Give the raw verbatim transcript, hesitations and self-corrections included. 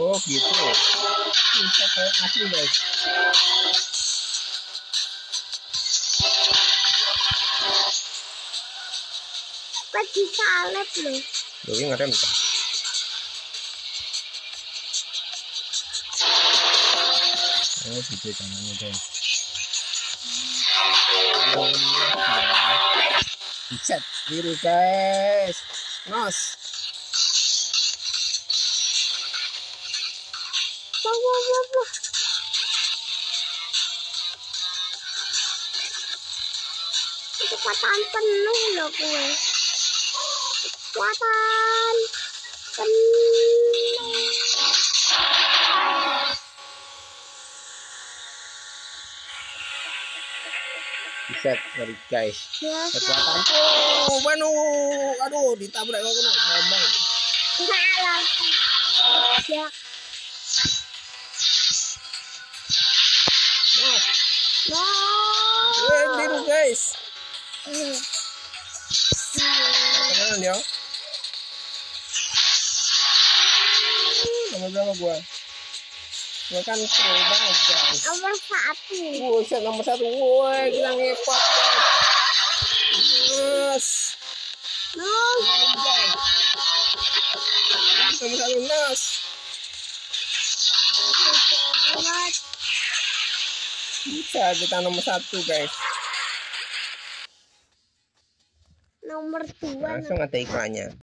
Oh gitu. Bisa kayak asli guys. Lagi salep loh. Loh, ini ngerem kan? Oh gitu caranya guys. Set biru guys. Nos. Wah, wah, wah, wah. Kecepatan penuh loh gue. Kecepatan penuh. Set dari guys. Biasa. Kekuatan. Oh, Banu. Aduh, ditabrak kau kena. Bang. Salah. Ya. Nos. No. Eh, biru guys. Hmm. Kanan dia. Nomor berapa gua? Gua kan pro banget guys. Nomor satu. Buset nomor satu. Woi, kita ngepat guys. Nas. No. Nomor satu Nas. Nomor Bisa kita nomor satu guys. nomor dua. Langsung ada iklannya.